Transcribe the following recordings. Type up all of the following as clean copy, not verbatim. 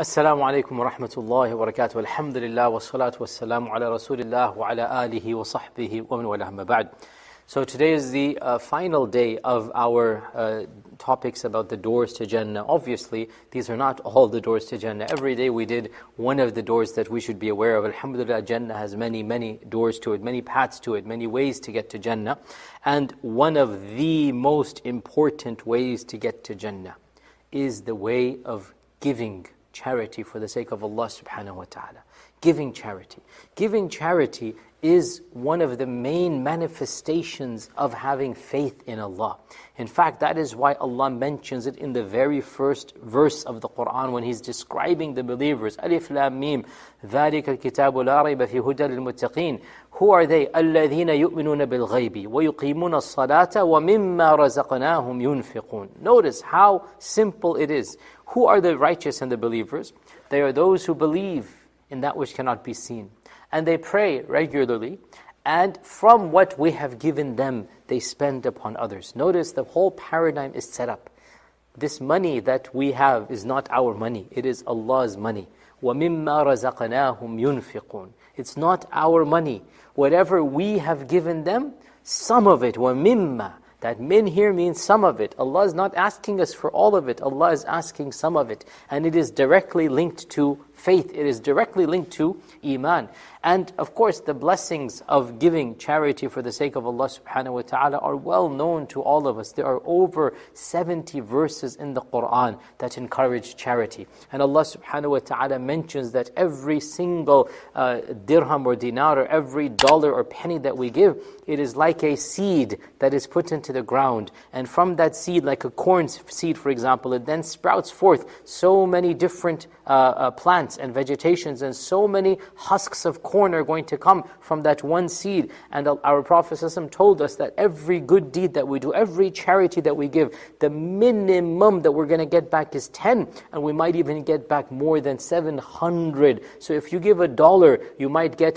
Assalamu alaikum wa rahmatullahi wa barakatuh. Alhamdulillah wa salatu wa salamu ala rasulillah wa ala alihi wa sahbihi wa man wala amma ba'd. So today is the final day of our topics about the doors to Jannah. Obviously, these are not all the doors to Jannah. Every day we did one of the doors that we should be aware of. Alhamdulillah, Jannah has many, many doors to it, many paths to it, many ways to get to Jannah. And one of the most important ways to get to Jannah is the way of giving charity for the sake of Allah subhanahu wa ta'ala. Giving charity. Giving charity is one of the main manifestations of having faith in Allah. In fact, that is why Allah mentions it in the very first verse of the Quran when He's describing the believers. Alif Lam Mim, ذَلِكَ الْكِتَابُ لَا رَيْبَ فِي هُدًى لِلْمُتَّقِينَ. Who are they? الَّذِينَ يُؤْمِنُونَ بِالْغَيْبِ وَيُقِيمُونَ الصَّلَاةَ وَمِمَّا رَزَقْنَاهُمْ يُنْفِقُونَ. Notice how simple it is. Who are the righteous and the believers? They are those who believe in that which cannot be seen. And they pray regularly, and from what we have given them, they spend upon others. Notice the whole paradigm is set up. This money that we have is not our money, it is Allah's money. وَمِمَّا رَزَقْنَاهُمْ يُنْفِقُونَ. It's not our money. Whatever we have given them, some of it, وَمِمَّا. That min here means some of it. Allah is not asking us for all of it. Allah is asking some of it. And it is directly linked to faith. It is directly linked to Iman. And of course, the blessings of giving charity for the sake of Allah subhanahu wa ta'ala are well known to all of us. There are over 70 verses in the Quran that encourage charity. And Allah subhanahu wa ta'ala mentions that every single dirham or dinar, or every dollar or penny that we give, it is like a seed that is put into the ground. And from that seed, like a corn seed for example, it then sprouts forth so many different plants and vegetations, and so many husks of corn are going to come from that one seed. And our Prophet ﷺ told us that every good deed that we do, every charity that we give, the minimum that we're going to get back is 10, and we might even get back more than 700. So if you give $1, you might get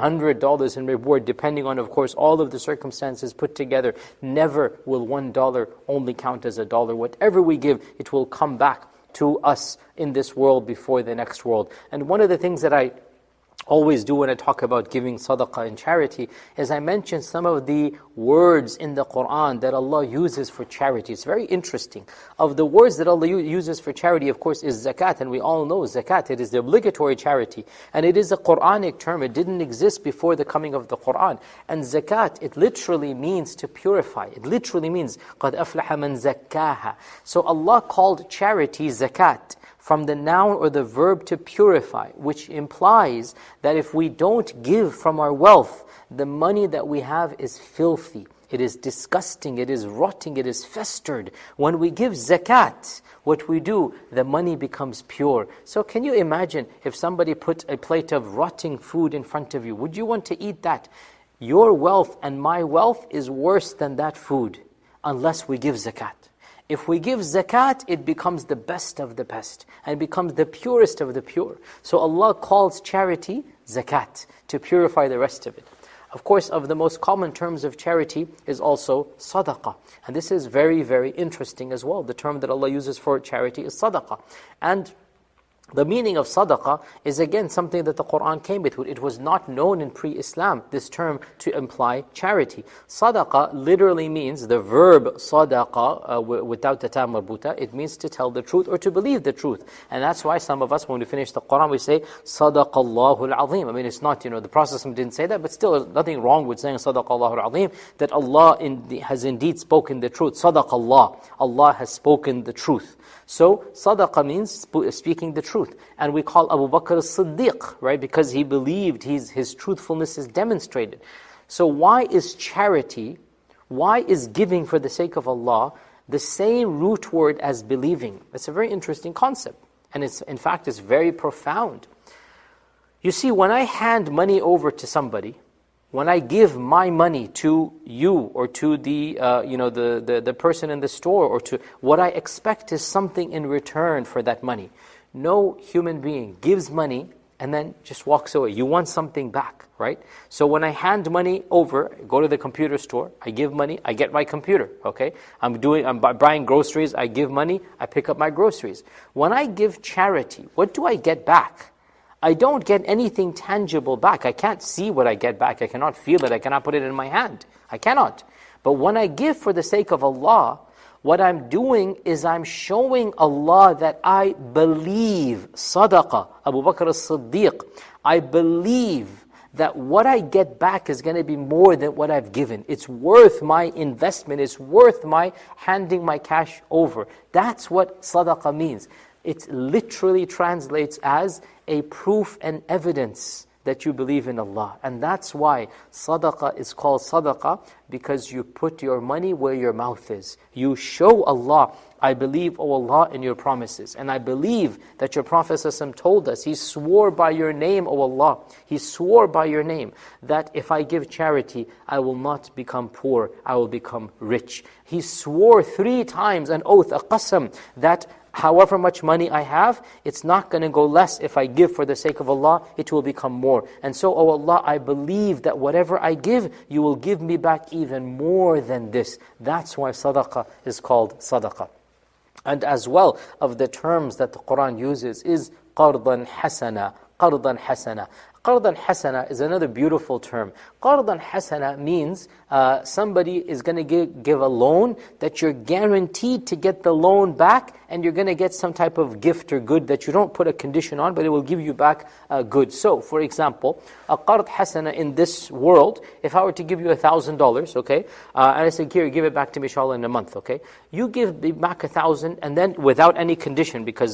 $700 in reward, depending on, of course, all of the circumstances put together. Never will $1 only count as $1. Whatever we give, it will come back to us in this world before the next world. And one of the things that I always do when I talk about giving sadaqah and charity is I mention some of the words in the Quran that Allah uses for charity. It's very interesting. Of the words that Allah uses for charity, of course, is zakat. And we all know zakat, it is the obligatory charity. And it is a Quranic term. It didn't exist before the coming of the Quran. And zakat, it literally means to purify. It literally means قَدْ أَفْلَحَ مَنْ زَكَّاهَا. So Allah called charity zakat, from the noun or the verb to purify, which implies that if we don't give from our wealth, the money that we have is filthy, it is disgusting, it is rotting, it is festered. When we give zakat, what we do, the money becomes pure. So can you imagine if somebody put a plate of rotting food in front of you? Would you want to eat that? Your wealth and my wealth is worse than that food, unless we give zakat. If we give zakat, it becomes the best of the best and becomes the purest of the pure. So Allah calls charity zakat, to purify the rest of it. Of course, of the most common terms of charity is also sadaqah. And this is very, very interesting as well. The term that Allah uses for charity is sadaqah. And the meaning of sadaqah is again something that the Quran came with. It was not known in pre-Islam, this term, to imply charity. Sadaqah literally means, the verb sadaqa, without the ta marbuta, it means to tell the truth or to believe the truth. And that's why some of us, when we finish the Quran, we say, Sadaqallahu al-azim. I mean, it's not, the Prophet didn't say that, but still, there's nothing wrong with saying Sadaqallahu al-azim, that Allah has indeed spoken the truth. Sadaqallah, Allah has spoken the truth. So, sadaqah means speaking the truth. And we call Abu Bakr as-Siddiq, right? Because he believed, his truthfulness is demonstrated. So why is charity, why is giving for the sake of Allah the same root word as believing? It's a very interesting concept. And in fact, it's very profound. You see, when I hand money over to somebody, when I give my money to you or to the person in the store, or to what I expect is something in return for that money. No human being gives money and then just walks away. You want something back, right? So when I hand money over, go to the computer store, I give money, I get my computer, okay? I'm buying groceries, I give money, I pick up my groceries. When I give charity, what do I get back? I don't get anything tangible back. I can't see what I get back. I cannot feel it. I cannot put it in my hand. I cannot. But when I give for the sake of Allah, what I'm doing is I'm showing Allah that I believe. Sadaqah, Abu Bakr as-Siddiq. I believe that what I get back is going to be more than what I've given. It's worth my investment. It's worth my handing my cash over. That's what sadaqah means. It literally translates as a proof and evidence that you believe in Allah. And that's why sadaqah is called sadaqah, because you put your money where your mouth is. You show Allah, I believe, O Allah, in your promises. And I believe that your Prophet ﷺ told us, he swore by your name, O Allah. He swore by your name that if I give charity, I will not become poor, I will become rich. He swore 3 times an oath, a qasam, that however much money I have, it's not going to go less if I give for the sake of Allah, it will become more. And so, O Allah, I believe that whatever I give, you will give me back even more than this. That's why sadaqah is called sadaqah. And as well, of the terms that the Quran uses is qardan hasana, qardan hasana. Qardan hasana is another beautiful term. Qardan hasana means somebody is going to give a loan that you're guaranteed to get the loan back, and you're going to get some type of gift or good that you don't put a condition on, but it will give you back good. So, for example, a qard hasana in this world, if I were to give you $1,000, okay, and I say, here, give it back to me, inshallah, in a month, okay? You give me back 1,000, and then without any condition, because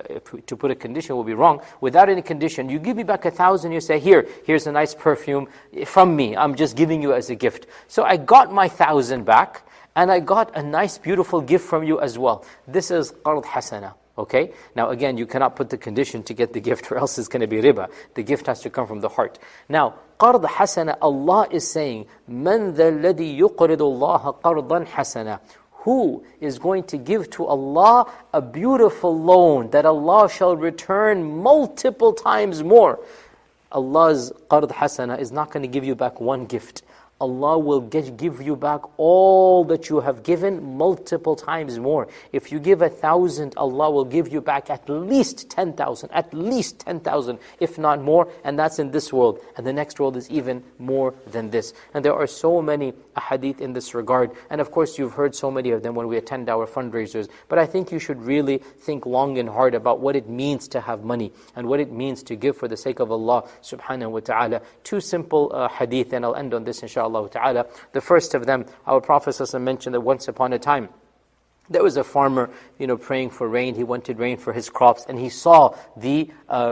to put a condition will be wrong, without any condition, you give me back 1,000, you say, here's a nice perfume from me, I'm just giving you as a gift. So I got my 1,000 back, and I got a nice beautiful gift from you as well. This is qard hasana. Okay? Now again, you cannot put the condition to get the gift, or else it's going to be riba. The gift has to come from the heart. Now, qard hasana, Allah is saying, مَنْ ذَا الَّذِي يُقْرِضُ اللَّهَ قَرْضًا حَسَنًا. Who is going to give to Allah a beautiful loan that Allah shall return multiple times more? Allah's qard hasana is not going to give you back one gift. Allah will give you back all that you have given multiple times more. If you give 1,000, Allah will give you back at least 10,000, at least 10,000, if not more, and that's in this world. And the next world is even more than this. And there are so many ahadith in this regard. And of course, you've heard so many of them when we attend our fundraisers. But I think you should really think long and hard about what it means to have money and what it means to give for the sake of Allah subhanahu wa ta'ala. 2 simple hadith, and I'll end on this inshallah ta'ala. The first of them, our Prophet ﷺ mentioned that once upon a time, there was a farmer, praying for rain. He wanted rain for his crops, and he saw the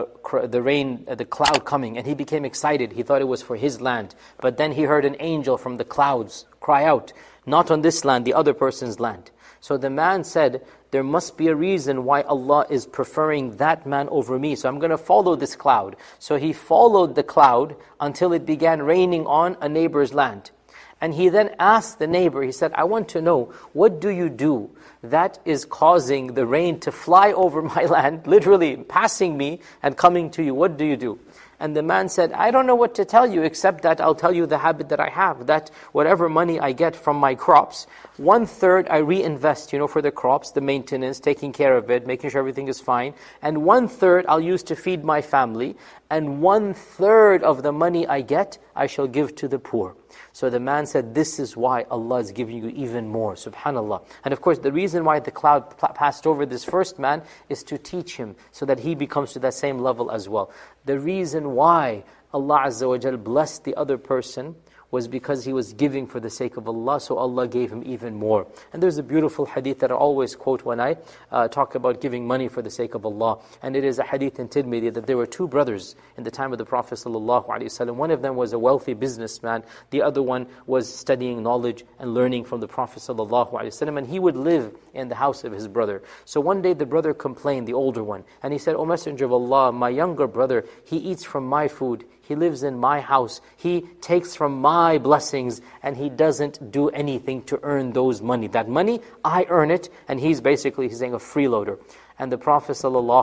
rain, the cloud coming, and he became excited. He thought it was for his land. But then he heard an angel from the clouds cry out, not on this land, the other person's land. So the man said, there must be a reason why Allah is preferring that man over me. So I'm going to follow this cloud. So he followed the cloud until it began raining on a neighbor's land. And he then asked the neighbor, he said, I want to know, what do you do that is causing the rain to fly over my land, literally passing me and coming to you? What do you do? And the man said, I don't know what to tell you, except that I'll tell you the habit that I have, that whatever money I get from my crops, 1/3 I reinvest, for the crops, the maintenance, taking care of it, making sure everything is fine. And 1/3 I'll use to feed my family. And 1/3 of the money I get, I shall give to the poor. So the man said, this is why Allah is giving you even more, subhanallah. And of course, the reason why the cloud passed over this first man is to teach him, so that he becomes to that same level as well. The reason why Allah Azza wa Jal blessed the other person was because he was giving for the sake of Allah, so Allah gave him even more. And there's a beautiful hadith that I always quote when I talk about giving money for the sake of Allah. And it is a hadith in Tirmidhi that there were 2 brothers in the time of the Prophet ﷺ. One of them was a wealthy businessman, the other one was studying knowledge and learning from the Prophet ﷺ, and he would live in the house of his brother. So one day the brother complained, the older one, and he said, O Messenger of Allah, my younger brother, he eats from my food, he lives in my house, he takes from my blessings, and he doesn't do anything to earn those money. That money, I earn it, and he's saying a freeloader. And the Prophet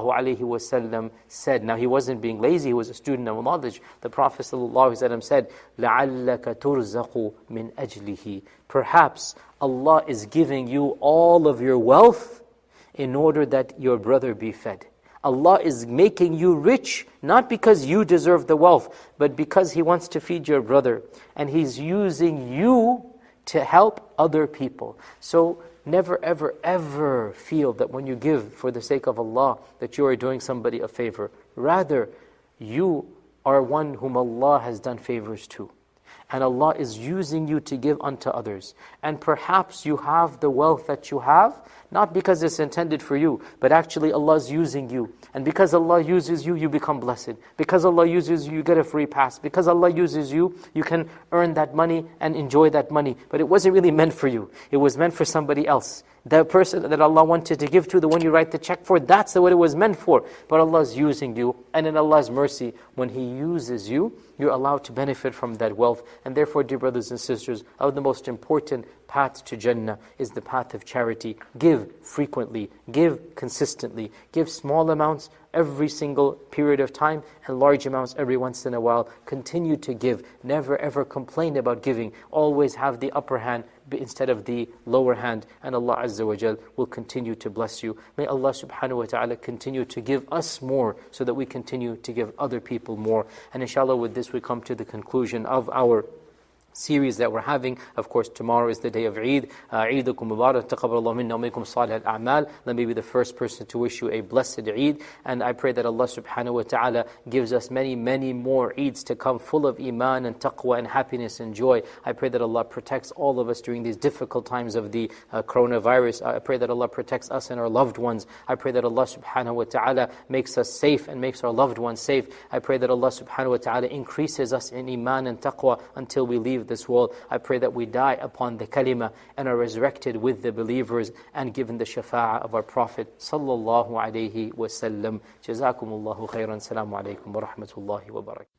ﷺ said, now he wasn't being lazy, he was a student of knowledge. The Prophet ﷺ said, لَعَلَّكَ تُرْزَقُ مِنْ أَجْلِهِ. Perhaps Allah is giving you all of your wealth in order that your brother be fed. Allah is making you rich, not because you deserve the wealth, but because He wants to feed your brother. And He's using you to help other people. So never ever ever feel that when you give for the sake of Allah, that you are doing somebody a favor. Rather, you are one whom Allah has done favors to. And Allah is using you to give unto others. And perhaps you have the wealth that you have, not because it's intended for you, but actually Allah is using you. And because Allah uses you, you become blessed. Because Allah uses you, you get a free pass. Because Allah uses you, you can earn that money and enjoy that money. But it wasn't really meant for you. It was meant for somebody else. The person that Allah wanted to give to, the one you write the check for, that's what it was meant for. But Allah is using you. And in Allah's mercy, when He uses you, you're allowed to benefit from that wealth. And therefore, dear brothers and sisters, one of the most important paths to Jannah is the path of charity. Give frequently, give consistently, give small amounts every single period of time and large amounts every once in a while. Continue to give. Never ever complain about giving. Always have the upper hand instead of the lower hand, and Allah Azza wa Jal will continue to bless you. May Allah subhanahu wa ta'ala continue to give us more so that we continue to give other people more. And inshallah, with this we come to the conclusion of our series that we're having. Of course, tomorrow is the day of Eid. Eidukum Mubarak, taqabbalallahu minna wa minkum salih al-a'mal. Let me be the first person to wish you a blessed Eid. And I pray that Allah subhanahu wa ta'ala gives us many, many more Eids to come, full of iman and taqwa and happiness and joy. I pray that Allah protects all of us during these difficult times of the coronavirus. I pray that Allah protects us and our loved ones. I pray that Allah subhanahu wa ta'ala makes us safe and makes our loved ones safe. I pray that Allah subhanahu wa ta'ala increases us in iman and taqwa until we leave this world. I pray that we die upon the kalima and are resurrected with the believers and given the shafa'ah of our Prophet sallallahu alayhi wa sallam. Jazakumullahu khairan. Assalamu alaykum wa rahmatullahi wa barakatuh.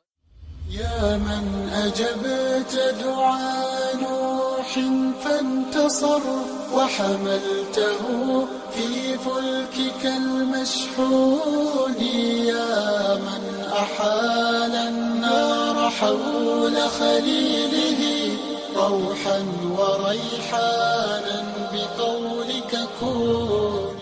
يا من أجبت دعاء نوح فانتصر وحملته في فلكك المشحون يا من أحال النار حول خليله روحا وريحانا بقولك كون